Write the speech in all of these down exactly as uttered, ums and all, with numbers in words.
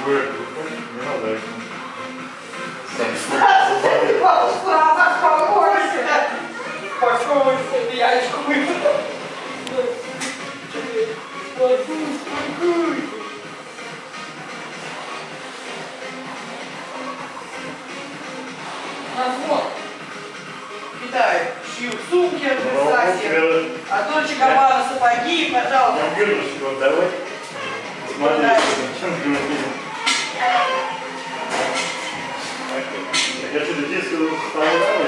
Не надо. Успокойся. Успокойся, яичко выпало. Вот. Китай шьют сумки от Версаси, а Дольче Габбана сапоги, пожалуйста. Я вырвусь, вот давай. Смотри, я что-то диск вставлял,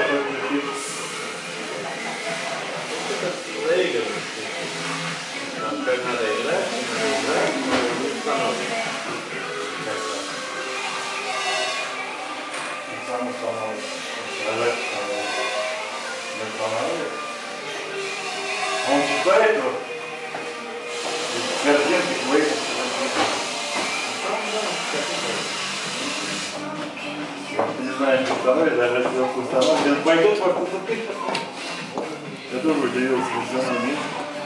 это заигрываешь. Там как надо играть, надо играть, но не становится. Сам становится. Играть становится. Не становится. Он читает вот. Картинки твои. Не знаю, что становится, даже если он установится. Он пойдет вокруг тупик. Я тоже удивился, что он умеет.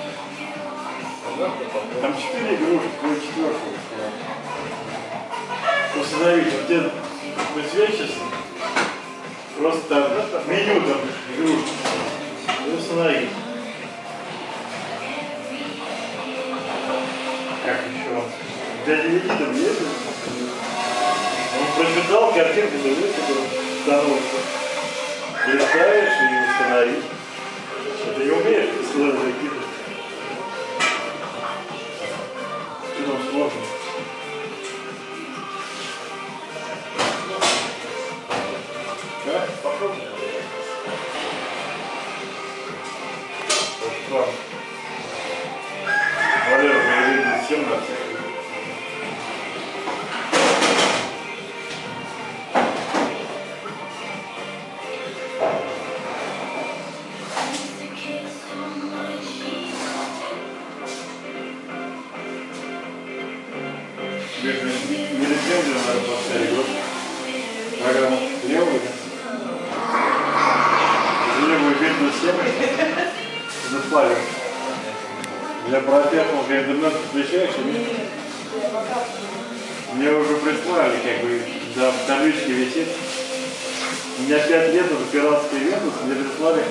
Там четыре игрушки, твой четвертый. Установить, вот где высвечивается, просто там меню там игрушки. И установить. Как еще? Для ди ви ди там есть? Он прочитал картинку, лежит, которая становится. Листаешь и установишь. Ты не умеешь сложно закидывать. Что там сложно? Да? Попробуй. Вот вам. Валера, переведи всем на всех. Не рецензию надо поставить, вот. Программа левую, да? Левую видно семь. Заплавил. Я пропятнул, когда интернет подключаешь, и мне уже прислали, как бы, да, в табличке висит. У меня пять лет уже пиратский Windows, мне прислали.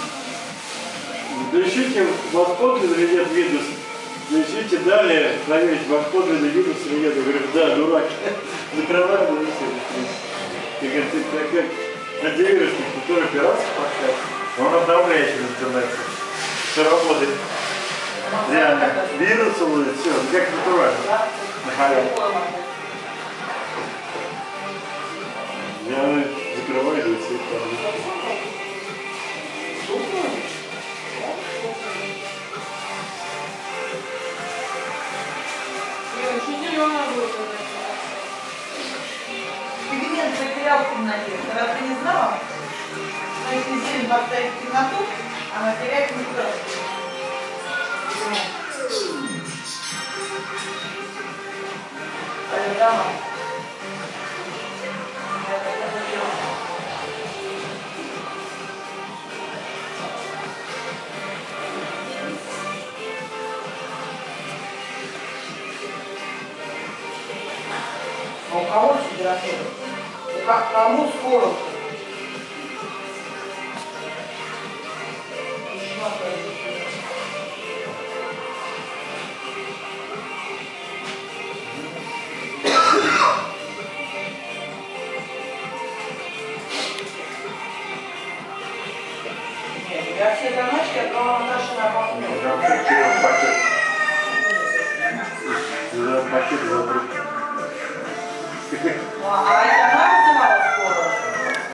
Включите ваш подлинный или нет Windows. Включите далее, проверить ваш подлинный Windows или нет. Я говорю, да, дурак. Закрываю, и все. Я говорю, ты как антивирусник, который пиратский поставил. Он обновляет через интернет. Все работает. Реально. Вирусы ловит, все, как натурально. На халяву. Я закрываю, и все это. Пигмент потерял в темноте. Когда ты не знала, что если зелень поставить в темноту, она теряет никуда. Да. А у кого температура? Как кому скоро? Я все домашки отдала Наташе на бабку. Пакет забыл. А